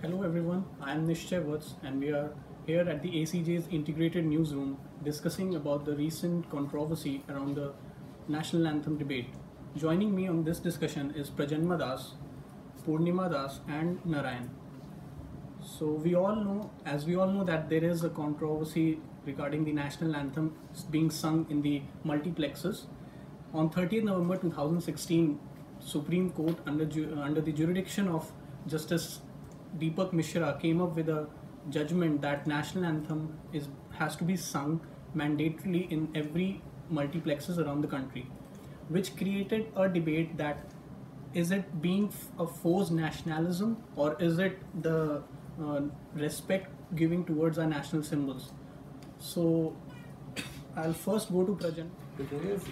Hello everyone, I am Nishchay Vats and we are here at the ACJ's integrated newsroom discussing about the recent controversy around the national anthem debate. Joining me on this discussion is Prajanma Das, Purnima Das and Narayan. So as we all know that there is a controversy regarding the national anthem being sung in the multiplexes. On 30th November 2016, Supreme Court under the jurisdiction of Justice Deepak Mishra came up with a judgment that national anthem has to be sung mandatorily in every multiplexes around the country, which created a debate that is it being a forced nationalism or is it the respect giving towards our national symbols. So I'll first go to Prajan. The thing is,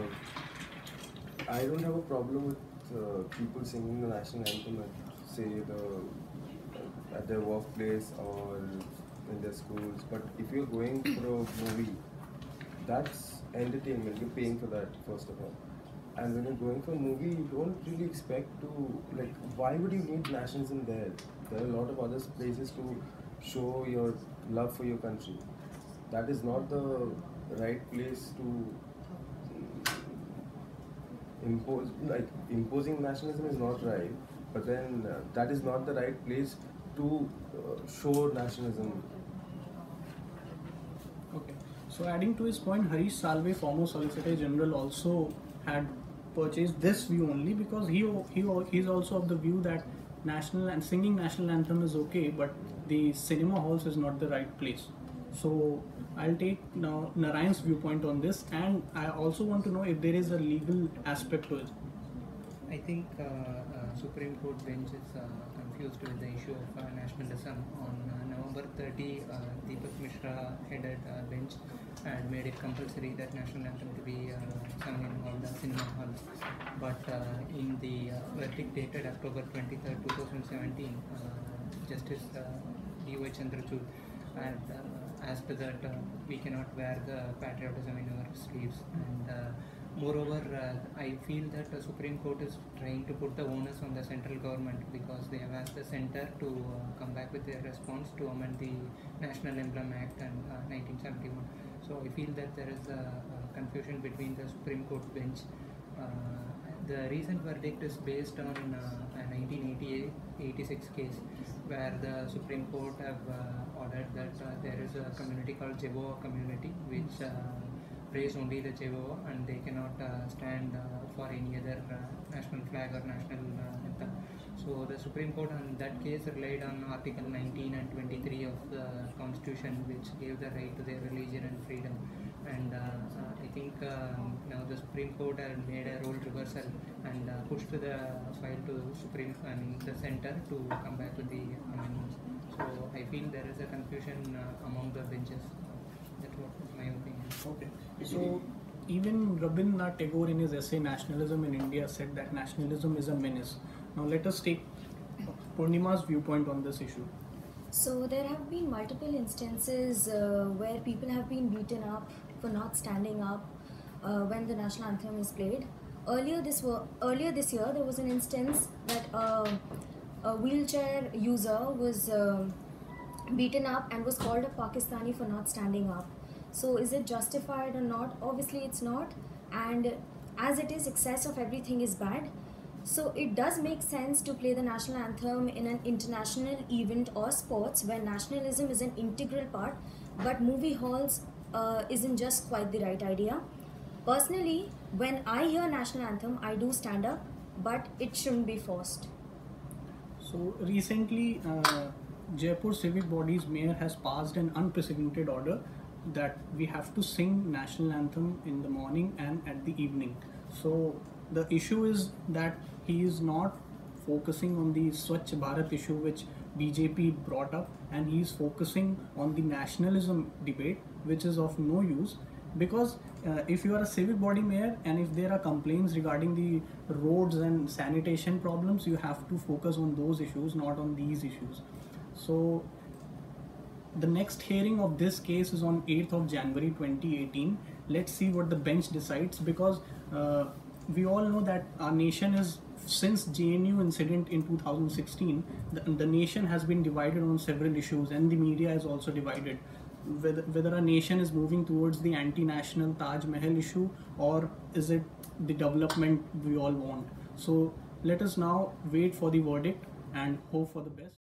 I don't have a problem with people singing the national anthem at, say, at their workplace or in their schools. But if you're going for a movie, that's entertainment. You're paying for that, first of all. And when you're going for a movie, you don't really expect to, like, why would you need nationalism there? There are a lot of other places to show your love for your country. That is not the right place to impose. Like, imposing nationalism is not right, but then that is not the right place to show nationalism. Okay. So adding to his point, Harish Salve, former Solicitor General, also had purchased this view only because he's also of the view that singing national anthem is okay, but the cinema halls is not the right place. So I'll take now Narayan's viewpoint on this, and I also want to know if there is a legal aspect to it. I think Supreme Court bench is confused with the issue of nationalism. On November 30, Deepak Mishra headed bench and made it compulsory that national anthem to be sung in all the cinema halls. But in the verdict dated October 23, 2017, Justice D.Y. Chandrachud had asked that we cannot wear the patriotism in our sleeves, and moreover, I feel that the Supreme Court is trying to put the onus on the central government because they have asked the centre to come back with their response to amend the National Emblem Act and 1971. So I feel that there is a confusion between the Supreme Court bench. The recent verdict is based on a 1986 case where the Supreme Court have ordered that there is a community called Jehovah community which praise only the Jehovah and they cannot stand for any other national flag or national anthem. So the Supreme Court in that case relied on Article 19 and 23 of the Constitution, which gave the right to their religion and freedom. And I think now the Supreme Court had made a role reversal and pushed the file to the center to come back with the amendments. So I feel there is a confusion among the benches. That's what is my opinion. Okay. So even Rabindranath Tagore in his essay Nationalism in India said that nationalism is a menace. Now let us take Purnima's viewpoint on this issue. So there have been multiple instances where people have been beaten up for not standing up when the national anthem is played. Earlier this year, there was an instance that a wheelchair user was beaten up and was called a Pakistani for not standing up. So is it justified or not? Obviously it's not, and as it is, excess of everything is bad. So it does make sense to play the national anthem in an international event or sports where nationalism is an integral part, but movie halls isn't just quite the right idea. Personally, when I hear national anthem, I do stand up, but it shouldn't be forced. So recently, Jaipur Civic Body's mayor has passed an unprecedented order that we have to sing national anthem in the morning and at the evening. So the issue is that he is not focusing on the Swachh Bharat issue which BJP brought up, and he is focusing on the nationalism debate, which is of no use because if you are a civic body mayor and if there are complaints regarding the roads and sanitation problems, you have to focus on those issues, not on these issues. So the next hearing of this case is on 8th of January 2018. Let's see what the bench decides because we all know that our nation is since JNU incident in 2016, the nation has been divided on several issues, and the media is also divided. Whether a nation is moving towards the anti-national Taj Mahal issue, or is it the development we all want. So let us now wait for the verdict and hope for the best.